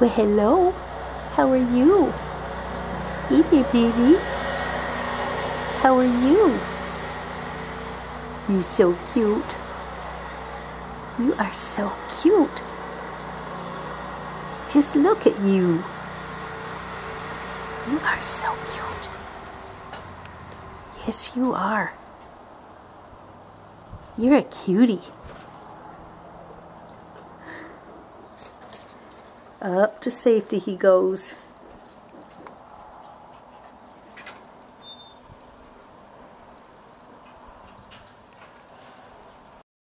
Well, hello. How are you? Hey there, baby. How are you? You're so cute. You are so cute. Just look at you. You are so cute. Yes, you are. You're a cutie. Up to safety he goes.